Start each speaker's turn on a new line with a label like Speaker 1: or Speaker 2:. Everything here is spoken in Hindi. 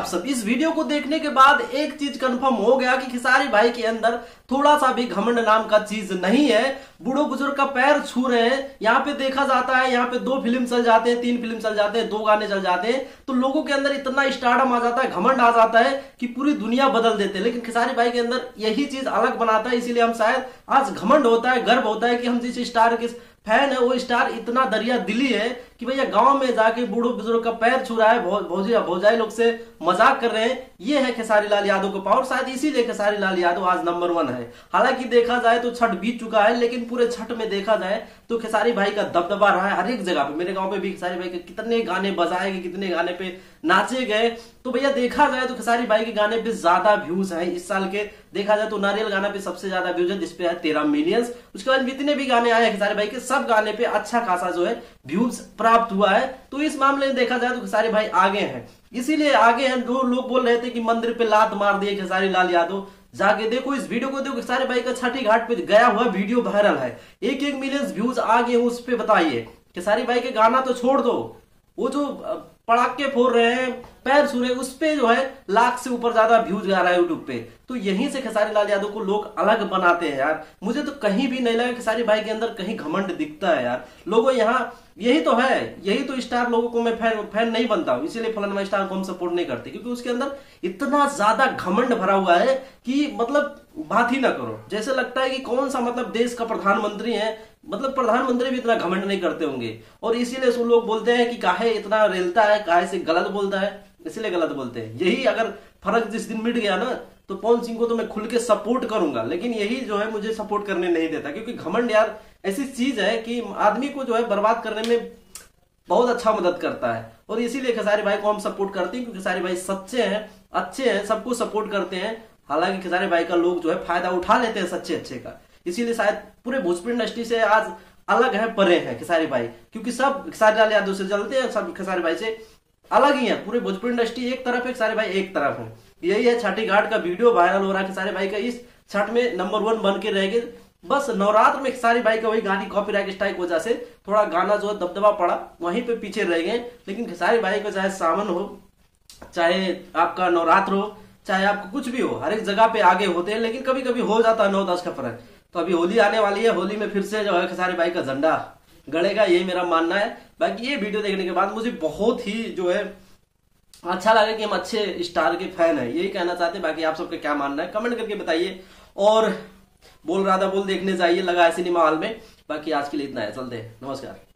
Speaker 1: सब। इस वीडियो को देखने के बाद एक चीज कंफर्म हो गया कि खेसारी भाई के अंदर थोड़ा सा भी घमंड नाम का चीज नहीं है। बूढ़ो बुजुर्ग का पैर छू रहे हैं। यहाँ पे देखा जाता है, यहाँ पे 2 फिल्म चल जाते हैं, 3 फिल्म चल जाते हैं, 2 गाने चल जाते हैं, तो लोगों के अंदर इतना स्टारडम आ जाता है, घमंड आ जाता है कि पूरी दुनिया बदल देते हैं। लेकिन खेसारी भाई के अंदर यही चीज अलग बनाता है, इसीलिए हम शायद आज घमंड होता है, गर्व होता है कि हम जिस स्टार के फैन है वो स्टार इतना दरिया दिली है कि भैया गांव में जाके बूढ़ो बुजुर्ग का पैर छू रहा है, भौजाई लोग से मजाक कर रहे हैं। ये है खेसारी लाल यादव को पावर, शायद इसीलिए खेसारी लाल यादव आज नंबर 1 है। हालांकि देखा जाए तो छठ बीत चुका है, लेकिन पूरे छठ में देखा जाए तो खेसारी भाई का दबदबा रहा है हर एक जगह पे। मेरे गांव में भी खेसारी भाई के कितने गाने बजाए गए, कितने गाने पे नाचे गए। तो भैया देखा जाए तो खेसारी भाई के गाने पे ज्यादा व्यूज है इस साल के। देखा जाए तो नारियल गाना पे सबसे ज्यादा व्यूज है, जिसपे है 13 मिलियन। उसके बाद जितने भी गाने आए हैं खेसारी भाई के, सब गाने पे अच्छा खासा जो है व्यूज प्राप्त हुआ है। तो इस मामले में देखा जाए तो खेसारी भाई आगे हैं, इसीलिए आगे हैं। जो लोग बोल रहे थे कि मंदिर पे लात मार दिए खेसारी लाल यादव, जाके देखो इस वीडियो को, देखो खेसारी भाई का छठी घाट पे गया हुआ वीडियो वायरल है, 1-1 मिलियन व्यूज आ गए उस पे। बताइए, खेसारी भाई के गाना तो छोड़ दो, वो जो पड़ाके फोड़ रहे हैं, पैर छू रहे हैं, उस पे जो है लाख से ऊपर ज्यादा व्यूज आ रहा है यूट्यूब पे। तो यहीं से खेसारी लाल यादव को लोग अलग बनाते हैं यार। मुझे तो कहीं भी नहीं लगा खेसारी भाई के अंदर कहीं घमंड दिखता है यार। लोगों यहाँ यही तो है, यही तो स्टार लोगों को मैं फैन नहीं बनता हूं, इसीलिए फलाना स्टार को हम सपोर्ट नहीं करते, क्योंकि उसके अंदर इतना ज्यादा घमंड भरा हुआ है कि मतलब बात ही ना करो। जैसे लगता है कि कौन सा मतलब देश का प्रधानमंत्री है, मतलब प्रधानमंत्री भी इतना घमंड नहीं करते होंगे। और इसीलिए सब लोग बोलते हैं कि काहे इतना रेलता है, काहे से गलत बोलता है, इसलिए गलत बोलते हैं। यही अगर फर्क जिस दिन मिट गया ना, तो पवन सिंह को तो मैं खुल के सपोर्ट करूंगा, लेकिन यही जो है मुझे सपोर्ट करने नहीं देता। क्योंकि घमंड यार ऐसी चीज है कि आदमी को जो है बर्बाद करने में बहुत अच्छा मदद करता है। और इसीलिए खेसारी भाई को हम सपोर्ट करते हैं, क्योंकि खेसारी भाई सच्चे हैं, अच्छे हैं, सबको सपोर्ट करते हैं। हालांकि खेसारी भाई का लोग जो है फायदा उठा लेते हैं सच्चे अच्छे का, इसीलिए शायद पूरे भोजपुरी इंडस्ट्री से आज अलग है, परे हैं खेसारी भाई। क्योंकि सब खेसारी लाल यादव से चलते हैं, सब खेसारी भाई से अलग ही है। पूरे भोजपुरी इंडस्ट्री एक तरफ है, खेसारी भाई एक तरफ है। यही है, छठी घाट का वीडियो वायरल हो रहा है खेसारी भाई का, इस छठ में नंबर 1 बन के रहेंगे। बस नवरात्र में खेसारी भाई का वही गाने कॉपीराइट स्ट्राइक वजह से थोड़ा गाना जो है दबदबा पड़ा, वहीं पे पीछे रह गए। लेकिन खेसारी भाई को चाहे सावन हो, चाहे आपका नवरात्र हो, चाहे आपको कुछ भी हो, हर एक जगह पे आगे होते हैं। लेकिन कभी कभी हो जाता है 9-10 का फर्क। तो अभी होली आने वाली है, होली में फिर से जो है खेसारी भाई का झंडा गड़ेगा, यही मेरा मानना है। बाकी ये वीडियो देखने के बाद मुझे बहुत ही जो है अच्छा लगा कि हम अच्छे स्टार के फैन हैं, यही कहना चाहते हैं। बाकी आप सबका क्या मानना है कमेंट करके बताइए। और बोल रहा था बोल देखने जाइए, लगा है सिनेमा हॉल में। बाकी आज के लिए इतना है, चलते हैं, नमस्कार।